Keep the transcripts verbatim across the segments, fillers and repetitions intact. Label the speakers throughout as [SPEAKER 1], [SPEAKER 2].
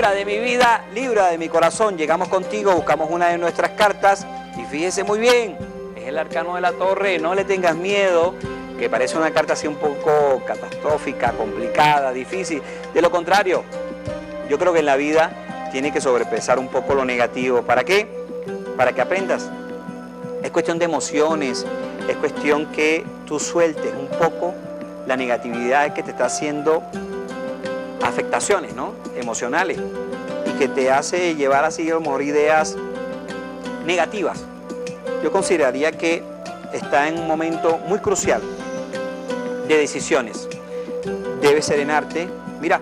[SPEAKER 1] Libra de mi vida, Libra de mi corazón, llegamos contigo, buscamos una de nuestras cartas y fíjese muy bien, es el arcano de la torre, no le tengas miedo, que parece una carta así un poco catastrófica, complicada, difícil. De lo contrario, yo creo que en la vida tiene que sobrepesar un poco lo negativo. ¿Para qué? Para que aprendas. Es cuestión de emociones, es cuestión que tú sueltes un poco la negatividad que te está haciendo afectaciones, ¿no?, emocionales, y que te hace llevar así a lo mejor ideas negativas. Yo consideraría que está en un momento muy crucial de decisiones. Debes serenarte, mira,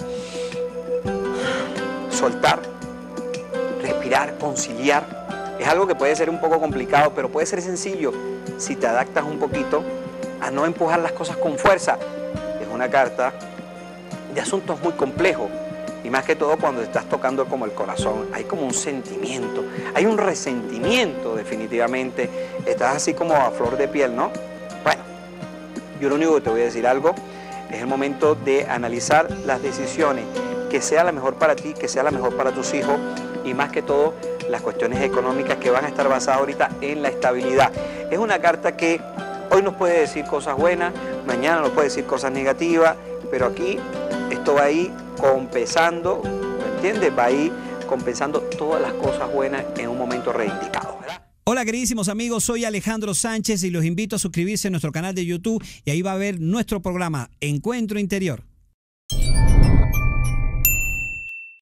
[SPEAKER 1] soltar, respirar, conciliar. Es algo que puede ser un poco complicado, pero puede ser sencillo si te adaptas un poquito a no empujar las cosas con fuerza. Es una carta de asuntos muy complejos, y más que todo cuando estás tocando como el corazón, hay como un sentimiento, hay un resentimiento definitivamente, estás así como a flor de piel, ¿no? Bueno, yo lo único que te voy a decir algo, es el momento de analizar las decisiones, que sea la mejor para ti, que sea la mejor para tus hijos, y más que todo las cuestiones económicas que van a estar basadas ahorita en la estabilidad. Es una carta que hoy nos puede decir cosas buenas, mañana nos puede decir cosas negativas, pero aquí esto va a ir compensando, ¿me entiendes? Va a ir compensando todas las cosas buenas en un momento reindicado, ¿verdad?
[SPEAKER 2] Hola queridísimos amigos, soy Alejandro Sánchez y los invito a suscribirse a nuestro canal de YouTube y ahí va a ver nuestro programa Encuentro Interior.